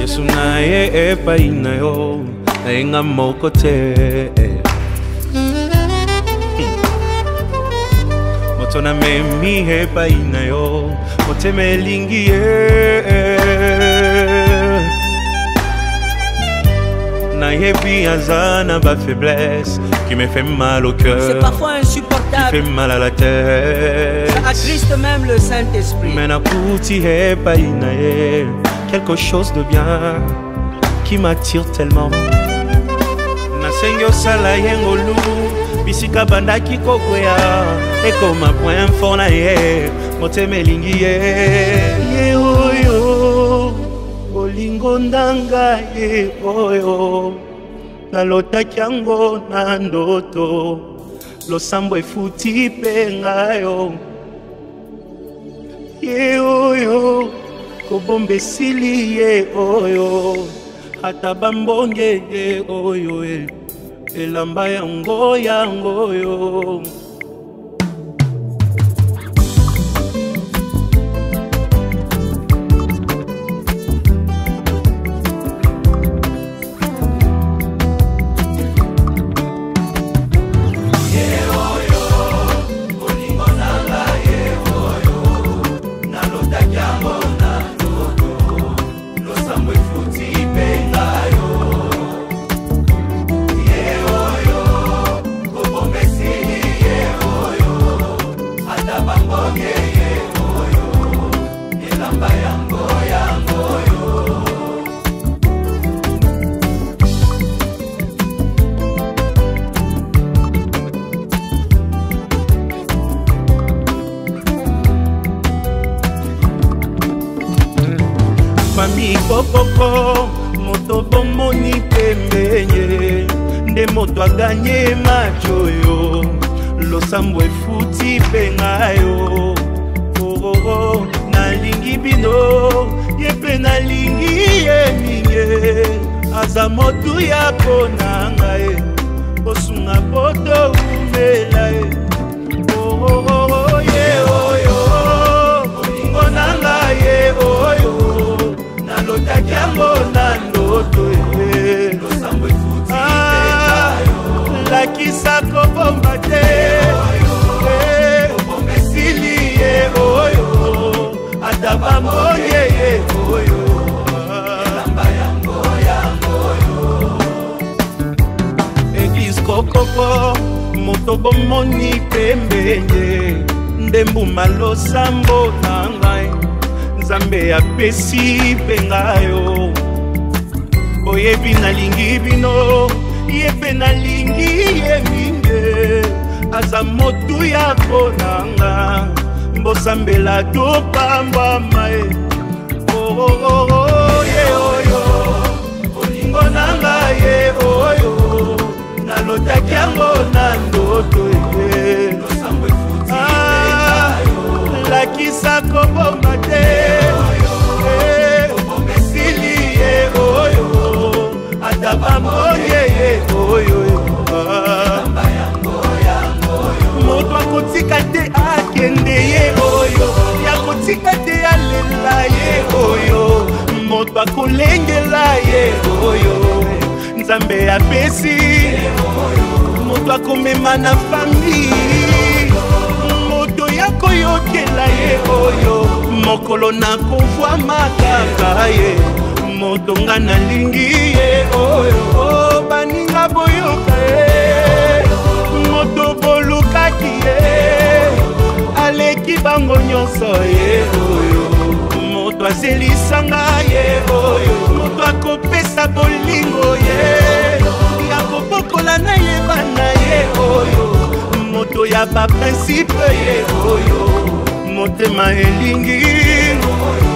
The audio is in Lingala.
Yesu na ye epai na yo Naenga moko te Moto na memi epai na yo Mote me lingi Na yebi azana ba faiblesse Qui me fait mal au cœur. C'est parfois insupportable. Qui fait mal à la tête. Ça attriste même le Saint-Esprit. Mais na kuti epai na ye quelque chose de bien qui m'attire tellement. Na sengyo sala yengolu bisika banda kikokwea ekoma point fort na ye moteme lingi ye oyo olingo ndanga ye oyo nalotaki yango na ndoto losambo efuti pe ngayo ye oyo kobombe sili ye oyo ata bambonge ye oyo elamba yango yo Mami kokoko moto bomoni pembenye nde moto aganye macho yo losambo efuti pengayo oh nalingi bino yepe nalingi ye minge aza motu ya konanga e osunga poto umela e oh ye oyo olingo nanga ye oyo nalotaki yango na ndoto losambo efuti lakisa kobomba te kobomba esili ye oyo ata bambonge ye oyo elamba yango yo Eglise kokoko moto bomoni pembenye nde mbuma losambo na ngai Nzambe apesi pengayo oyebi nalingi bino yepe nalingi ye minge aza motu ya konanga mbosambela topambwama ye ye oyo olingo nanga ye oyo nalotaki yango na ndoto losambo efuti lakisa kobomba te kobomba esili ye oyo ata bambonge ye oyo moto akotika te akende ye oyo yakotika te alela ye oyo moto akolengela ye oyo Nzambe apesi moto akomema na famille moto yakoyokela ye oyo mokolo nakovwa makaka ye moto nga nalingi ye oyo baninga boyoka ye moto bolukaki ye aleki bango nyonso ye oyo moto azelisanga ye oyo moto akopesa bolingo ye yakobokola na ye bana ye oyo moto ya ba principe ye oyo motema elingi